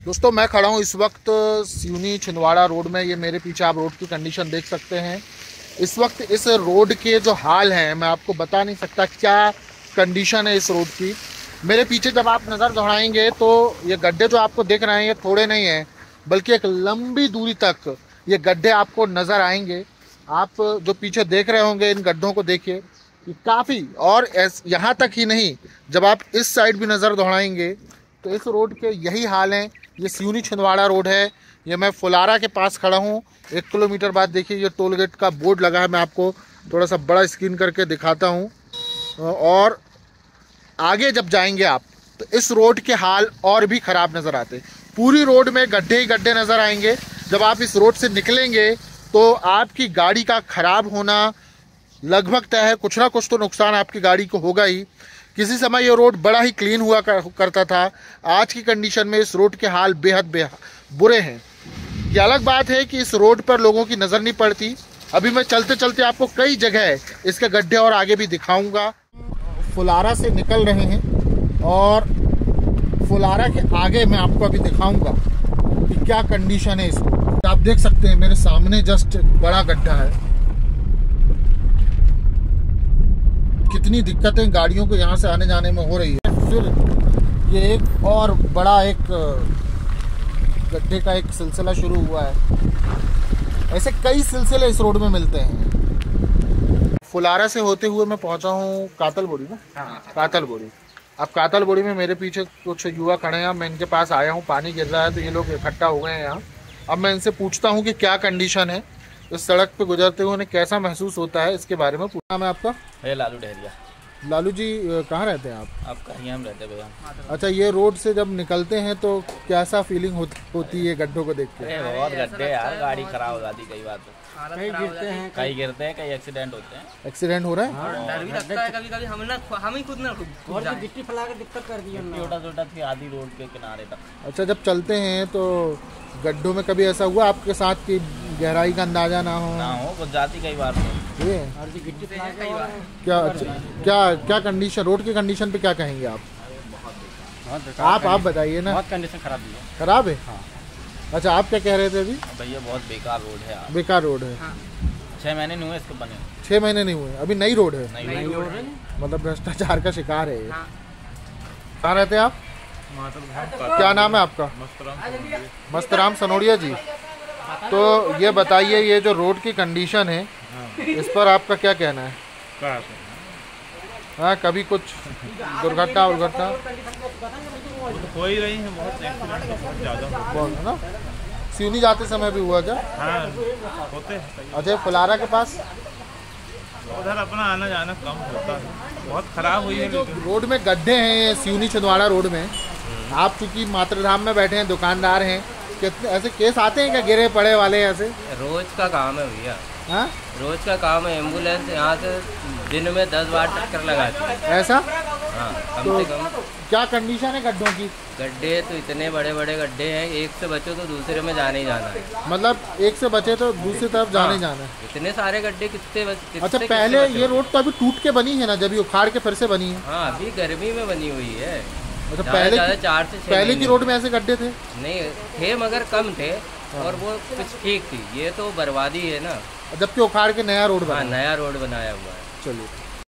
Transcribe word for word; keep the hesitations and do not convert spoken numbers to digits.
दोस्तों मैं खड़ा हूँ इस वक्त सिवनी छिंदवाड़ा रोड में। ये मेरे पीछे आप रोड की कंडीशन देख सकते हैं। इस वक्त इस रोड के जो हाल हैं मैं आपको बता नहीं सकता क्या कंडीशन है इस रोड की। मेरे पीछे जब आप नज़र दौड़ाएंगे तो ये गड्ढे जो आपको दिख रहे हैं ये थोड़े नहीं हैं, बल्कि एक लंबी दूरी तक ये गड्ढे आपको नज़र आएंगे। आप जो पीछे देख रहे होंगे इन गड्ढों को देखिए, कि काफ़ी, और यहाँ तक ही नहीं, जब आप इस साइड भी नज़र दौड़ाएंगे तो इस रोड के यही हाल हैं। ये सिवनी छिंदवाड़ा रोड है। ये मैं फुलारा के पास खड़ा हूँ। एक किलोमीटर बाद देखिए ये टोल गेट का बोर्ड लगा है। मैं आपको थोड़ा सा बड़ा स्क्रीन करके दिखाता हूँ। और आगे जब जाएंगे आप तो इस रोड के हाल और भी ख़राब नज़र आते। पूरी रोड में गड्ढे ही गड्ढे नज़र आएंगे। जब आप इस रोड से निकलेंगे तो आपकी गाड़ी का ख़राब होना लगभग तय है। कुछ ना कुछ तो नुकसान आपकी गाड़ी को होगा ही। किसी समय ये रोड बड़ा ही क्लीन हुआ करता था। आज की कंडीशन में इस रोड के हाल बेहद बेहद बुरे हैं। ये अलग बात है कि इस रोड पर लोगों की नज़र नहीं पड़ती। अभी मैं चलते चलते आपको कई जगह इसके गड्ढे और आगे भी दिखाऊंगा। फुलारा से निकल रहे हैं और फुलारा के आगे मैं आपको अभी दिखाऊंगा कि क्या कंडीशन है इस रोड। आप देख सकते हैं मेरे सामने जस्ट बड़ा गड्ढा है। कितनी दिक्कतें गाड़ियों को यहाँ से आने जाने में हो रही है। फिर ये एक और बड़ा एक गड्ढे का एक सिलसिला शुरू हुआ है। ऐसे कई सिलसिले इस रोड में मिलते हैं। फुलारा से होते हुए मैं पहुंचा हूँ कातलबोड़ी में। हाँ। कातलबोड़ी। अब कातलबोड़ी में मेरे पीछे कुछ युवा खड़े हैं। मैं इनके पास आया हूँ, पानी गिर रहा है तो ये लोग इकट्ठा हो गए हैं यहाँ। अब मैं इनसे पूछता हूँ कि क्या कंडीशन है, इस सड़क पे गुजरते हुए उन्हें कैसा महसूस होता है, इसके बारे में पूछना। मैं आपका है लालू डहरिया। लालू जी कहाँ रहते हैं आप? आपका यहाँ रहते हैं भैया। अच्छा, ये रोड से जब निकलते हैं तो कैसा फीलिंग हो, होती है गड्ढों को देख के? बहुत गड्ढे यार, गाड़ी खराब हो जाती कई बार। कई गिरते हैं, कई गिरते हैं, कई एक्सीडेंट होते हैं। एक्सीडेंट हो रहा है। हाँ, डर भी लगता है कभी कभी। हम ना हम ही खुद ना और गिट्टी फैला कर दिक्कत कर दी है। छोटा छोटा थी आधी रोड के किनारे तक। अच्छा, जब चलते हैं तो गड्ढों में कभी ऐसा हुआ आपके साथ कि गहराई का अंदाजा ना हो? ना हो, कुछ जाती कई बार। ये गिट्टी फैला कई बार। क्या क्या क्या कंडीशन, रोड की कंडीशन पे क्या कहेंगे आप? बहुत आप आप बताइए ना। बहुत कंडीशन खराब है। खराब है। हाँ। अच्छा, आप क्या कह रहे थे अभी? भैया बहुत बेकार रोड है यार। बेकार रोड है। हाँ। छह महीने नहीं हुए इसके बने। छह महीने नहीं हुए, अभी नई रोड है। नई रोड है, मतलब भ्रष्टाचार का शिकार है। हाँ। कहाँ रहते हैं आप? क्या नाम है आपका? मस्तराम सनोडिया जी। तो ये बताइए, ये जो रोड की कंडीशन है इस पर आपका क्या कहना है? हाँ, कभी कुछ दुर्घटना उर्घटना हो ही रही है, बहुत एक्सीडेंट बहुत ज़्यादा बहुत है ना। सिवनी जाते समय भी हुआ क्या? हाँ होते हैं। अच्छा, फुलारा के पास उधर अपना आना जाना कम होता है। बहुत खराब हुई है। जो रोड में गड्ढे हैं सिवनी छिंदवाड़ा रोड में, आप चूंकि मातृधाम में बैठे हैं, दुकानदार हैं, कितने ऐसे केस आते हैं क्या गिरे पड़े वाले? ऐसे रोज का काम है भैया। हाँ, रोज का काम है। एम्बुलेंस यहाँ से दिन में दस बार टक्कर लगाती है। ऐसा? हाँ, कम तो से कम। क्या कंडीशन है गड्ढों की? गड्ढे तो इतने बड़े बड़े गड्ढे हैं, एक से बचो तो दूसरे में जाने ही जाना है। मतलब एक से बचे तो दूसरी तरफ जाने ही जाना है। इतने सारे गड्ढे कितने बच, कितने अच्छा, कितने पहले बचे? ये रोड तो अभी टूट के बनी है ना, जब ये उखाड़ के फिर से बनी है? हाँ, अभी गर्मी में बनी हुई है। अच्छा, पहले ज़्यादा चार से छह पहले की महीने रोड में ऐसे गड्ढे थे? नहीं थे, मगर कम थे और वो कुछ ठीक थी। ये तो बर्बादी है ना। जबकि उखाड़ के नया रोड हाँ, बना। नया रोड बनाया हुआ है। चलिए।